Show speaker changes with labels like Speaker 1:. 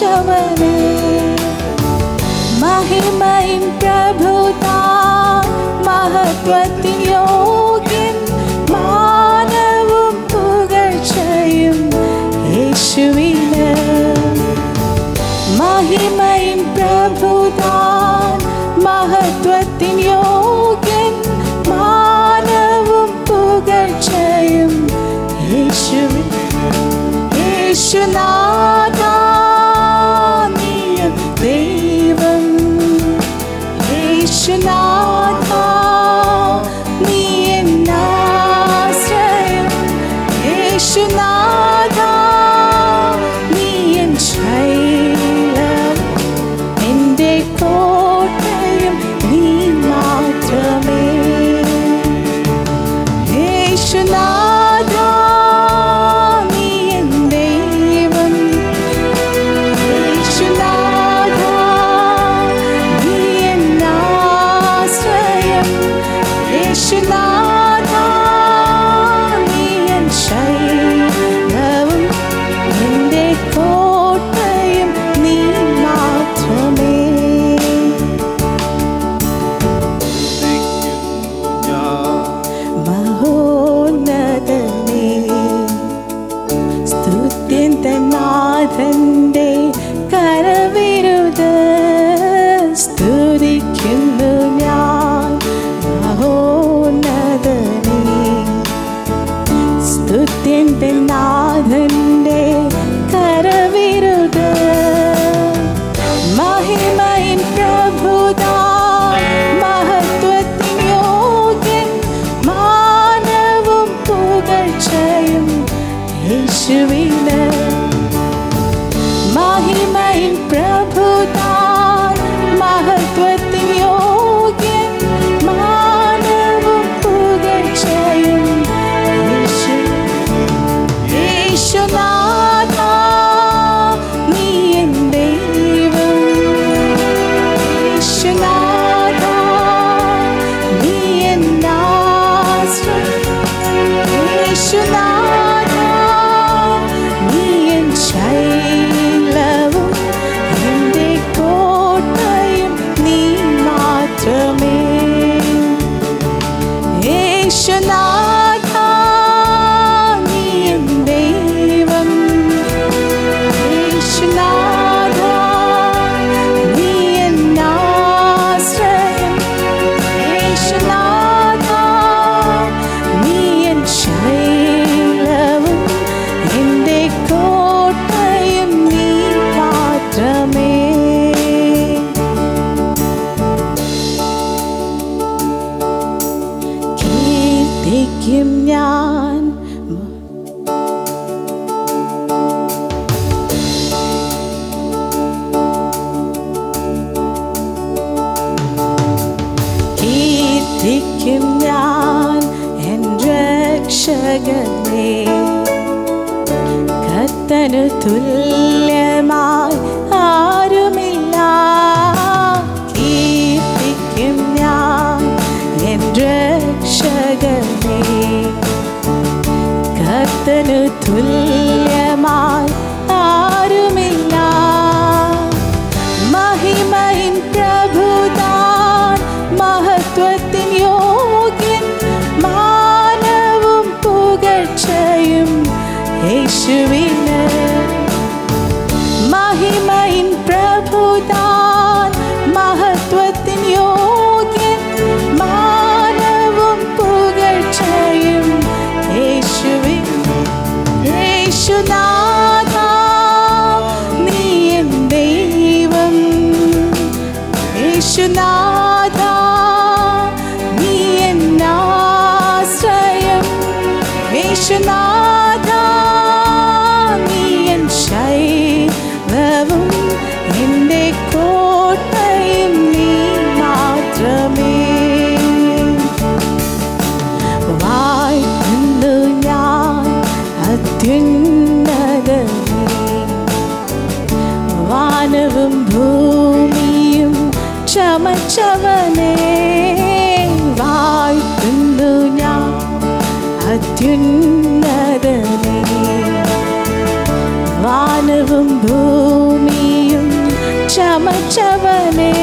Speaker 1: ചമച്ചവനേ മഹിമയിൻ പ്രഭുതാൻ മഹത്വത്തിൻ യോഗ്യൻ മാനവും പുകഴ്ചയും യേശുവിന് മഹിമയിൻ പ്രഭുതാൻ മഹത്വത്തിൻ യോഗ്യൻ മാനവും പുകഴ്ചയും യേശുവിന് യേശുനാഥാ നീയും ദൈവം യേശുനാഥാ നീ എന്നാശ്രയം യേശുനാഥാ നീ എൻ ശൈലം എൻ്റെ കോട്ടയും നീ മാത്രമേ യേശുനാഥാ നീ എൻ ദൈവം യേശുനാഥാ നീ എന്നാശ്രയം യേശുനാഥാ നീ എൻ ശൈലവും എൻ്റെ കോട്ടയും നീ മാത്രമേ മഹോന്നതനേ സ്തുത്യൻ നാഥന്റെ കരവിരുത് സ്തുതിക്കുന്നു ഞാൻ മഹോന്നതനേ സ്തുത്യൻ നാഥന്റെ കരവിരുത് മഹിമയിൻ പ്രഭുതാൻ മഹത്വത്തിൻ യോഗ്യൻ മാനവും പുകഴ്ചയും യേശുവിന് മഹിമയിൻ പ്രഭുതാൻ മഹത്വത്തിൻ യോഗ്യൻ മാനവും പുകഴ്ചയും യേശുനാഥാ നീ എൻ ദൈവം യേശുനാഥാ നീ എന്നാശ്രയം യേശുനാഥാ നീ എൻ ശൈലവും എൻ്റെ കോട്ടയും നീ മാത്രമേ യേശുനാഥാ നീ എൻ ദൈവം യേശുനാഥാ നീ എന്നാശ്രയം യേശുനാഥാ നീ എൻ ശൈലവും എൻ്റെ കോട്ടയും നീ മാത്രമേ കീർത്തിക്കും ഞാൻ കീർത്തിക്കും ഞാൻ എൻ രക്ഷകനെ കർത്തനു തുല്യമായി ആരുമില്ല കീർത്തിക്കും ഞാൻ എൻ രക്ഷകനെ കർത്തനു തുല്യമായി ആരുമില്ല മഹിമയിൻ പ്രഭുതാൻ മഹത്വത്തിൻ യോഗ്യൻ മാനവും പുകഴ്ചയും യേശുവിന് മഹിമയിൻ പ്രഭുതാൻ മഹത്വത്തിൻ യോഗ്യൻ മാനവും പുകഴ്ചയും യേശുവിന് യേശുനാഥാ നീ എൻ ദൈവം യേശുനാഥാ നീ എന്നാശ്രയം യേശുനാഥാ നീ എൻ ശൈലവും എൻ്റെ കോട്ടയും നീ മാത്രമേ വാഴ്ത്തുന്നു ഞാൻ അത്യുന്നതനേ വാനവും ഭൂമിയും ചമച്ചവനേ വാഴ്ത്തുന്നു ഞാൻ അത്യുന്നതനേ വാനവും ഭൂമിയും ചമച്ചവനേ